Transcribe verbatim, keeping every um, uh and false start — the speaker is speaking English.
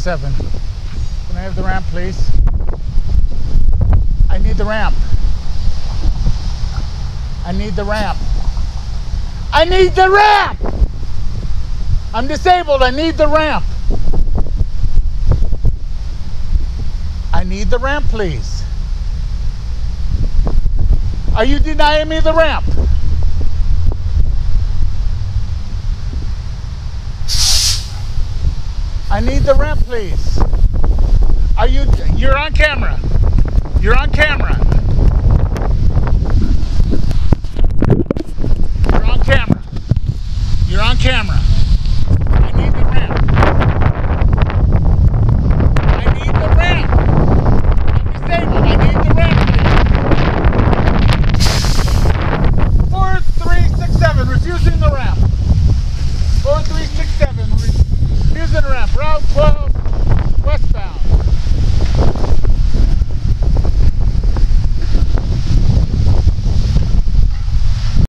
Seven. Can I have the ramp, please? I need the ramp. I need the ramp. I need the ramp! I'm disabled. I need the ramp. I need the ramp, please. Are you denying me the ramp? I need the ramp, please. Are you, you're on camera. You're on camera. You're on camera. You're on camera.